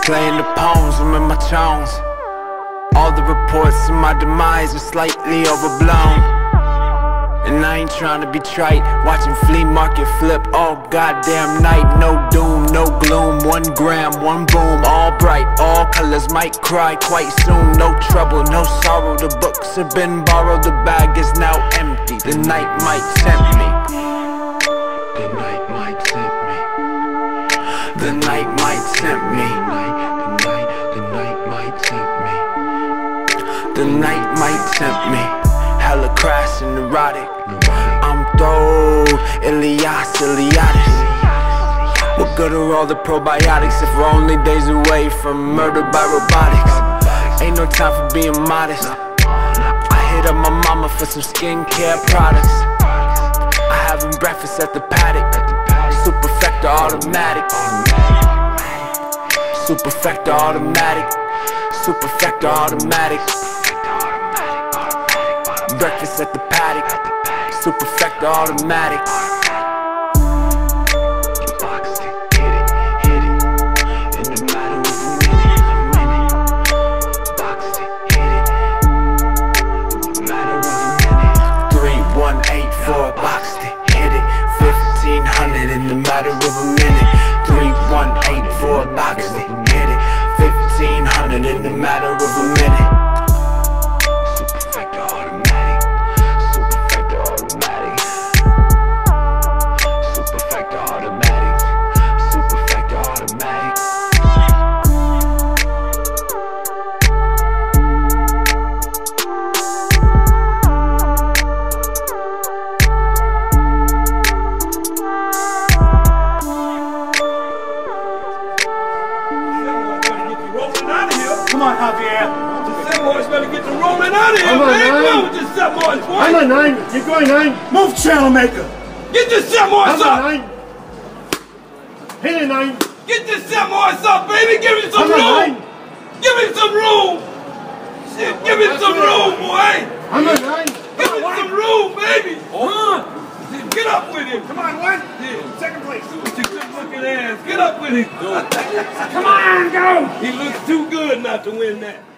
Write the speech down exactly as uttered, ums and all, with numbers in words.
Playing the poems, I'm in my tones. All the reports of my demise are slightly overblown. And I ain't trying to be trite, watching flea market flip all goddamn night. No doom, no gloom, one gram, one boom. All bright, all colors, might cry quite soon. No trouble, no sorrow, the books have been borrowed. The bag is now empty, the night might tempt me. The night might tempt me. The night might tempt me. The night might tempt me. The night might tempt me. Hella crass and neurotic. I'm through Ilias, Iliadis. What good are all the probiotics if we're only days away from murder by robotics? Ain't no time for being modest. I hit up my mama for some skincare products. I having breakfast at the paddock. Superfecta automatic. Superfecta automatic. Superfecta automatic. Breakfast at the paddock. Superfecta automatic. Boxed it, hit it, hit it. In the matter of a minute, a minute. Boxed it, hit it. In the matter of a minute. Three, one, eight, four. Boxed it, hit it. Fifteen hundred in the matter of a minute. Three, one, eight, four. Boxed it, hit it. Fifteen hundred in the matter of a minute. Come on, Javier. The Samoans better get the rolling out of here, man. Come on with the Samoans, boy. I'm a nine. Keep going, nine. Move, channel maker. Get the Samoans up. I'm a nine. Hit it, nine. Get the Samoans up, baby. Give him some I'm a room. nine. Give him some room. Shit, give him some room, boy. I'm a nine. Give him some room, baby. Huh? Get up with him. Come on, one. Yeah. Second place. With your good looking ass. Get up with him. Come on, go. He looks too good not to win that.